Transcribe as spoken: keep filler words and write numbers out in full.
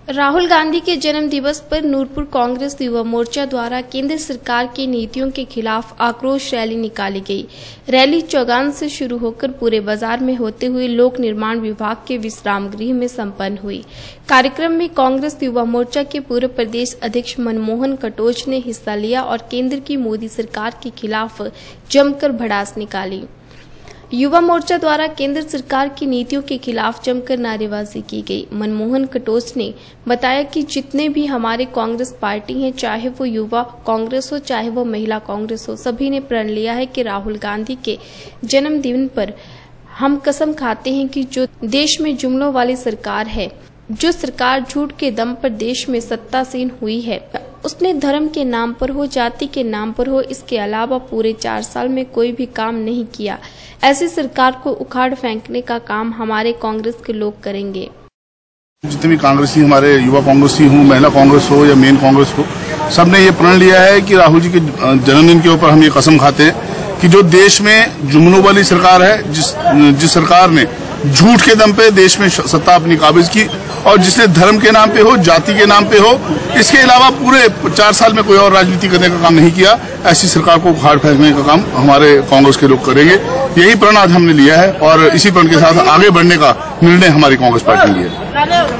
राहुल गांधी के जन्म दिवस पर नूरपुर कांग्रेस युवा मोर्चा द्वारा केंद्र सरकार की नीतियों के खिलाफ आक्रोश रैली निकाली गई। रैली चौगान से शुरू होकर पूरे बाजार में होते हुए लोक निर्माण विभाग के विश्राम गृह में संपन्न हुई। कार्यक्रम में कांग्रेस युवा मोर्चा के पूर्व प्रदेश अध्यक्ष मनमोहन कटोच ने हिस्सा लिया और केंद्र की मोदी सरकार के खिलाफ जमकर भड़ास निकाली। युवा मोर्चा द्वारा केंद्र सरकार की नीतियों के खिलाफ जमकर नारेबाजी की गई। मनमोहन कटोच ने बताया कि जितने भी हमारे कांग्रेस पार्टी हैं, चाहे वो युवा कांग्रेस हो चाहे वो महिला कांग्रेस हो, सभी ने प्रण लिया है कि राहुल गांधी के जन्मदिन पर हम कसम खाते हैं कि जो देश में जुमलों वाली सरकार है, जो सरकार झूठ के दम पर देश में सत्तासीन हुई है, उसने धर्म के नाम पर हो, जाति के नाम पर हो, इसके अलावा पूरे चार साल में कोई भी काम नहीं किया। ऐसी सरकार को उखाड़ फेंकने का काम हमारे कांग्रेस के लोग करेंगे। जितने भी कांग्रेसी, हमारे युवा कांग्रेसी हो, महिला कांग्रेस हो या मेन कांग्रेस हो, सबने ये प्रण लिया है कि राहुल जी के जन्मदिन के ऊपर हम ये कसम खाते हैं कि जो देश में जुमलों वाली सरकार है, जिस जिस सरकार ने झूठ के दम पे देश में सत्ता अपनी काबिज की और जिसने धर्म के नाम पे हो, जाति के नाम पे हो, इसके अलावा पूरे चार साल में कोई और राजनीति करने का काम नहीं किया, ऐसी सरकार को उखाड़ फेंकने का काम हमारे कांग्रेस के लोग करेंगे। यही प्रण आज हमने लिया है और इसी प्रण के साथ आगे बढ़ने का निर्णय हमारी कांग्रेस पार्टी ने लिया है।